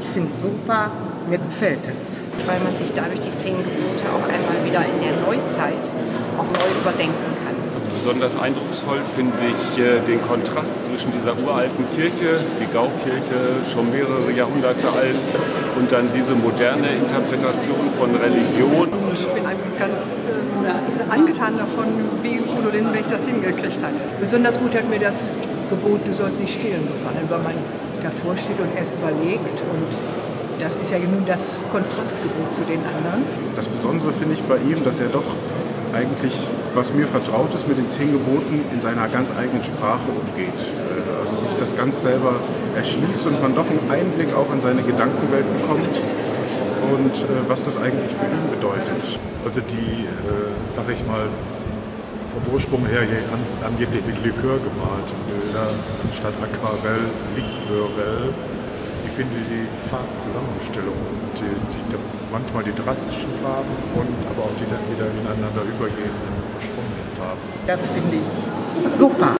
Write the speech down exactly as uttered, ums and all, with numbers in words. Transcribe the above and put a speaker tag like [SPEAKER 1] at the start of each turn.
[SPEAKER 1] finde es super, mir gefällt es.
[SPEAKER 2] Weil man sich dadurch die zehn Gebote auch einmal wieder in der Neuzeit auch neu überdenken kann.
[SPEAKER 3] Also besonders eindrucksvoll finde ich äh, den Kontrast zwischen dieser uralten Kirche, die Gaukirche, schon mehrere Jahrhunderte alt, und dann diese moderne Interpretation von Religion.
[SPEAKER 4] Ich bin einfach ganz äh, angetan davon, wie Udo Lindenberg das hingekriegt hat.
[SPEAKER 5] Besonders gut hat mir das Gebot, du sollst nicht stehlen, gefallen, weil man davor steht und erst überlegt, und das ist ja nun das Kontrastgebot zu den anderen.
[SPEAKER 6] Das Besondere finde ich bei ihm, dass er doch eigentlich, was mir vertraut ist, mit den zehn Geboten in seiner ganz eigenen Sprache umgeht. Also sich das ganz selber erschließt und man doch einen Einblick auch in seine Gedankenwelt bekommt und äh, was das eigentlich für ihn bedeutet.
[SPEAKER 7] Also die, äh, sag ich mal, vom Ursprung her an, angeblich mit Likör gemalten Bilder anstatt Aquarell, Liqueurell. Ich finde die Farbzusammenstellung, die, die, manchmal die drastischen Farben und aber auch die dann wieder ineinander übergehenden, verschwommenen Farben.
[SPEAKER 1] Das finde ich super.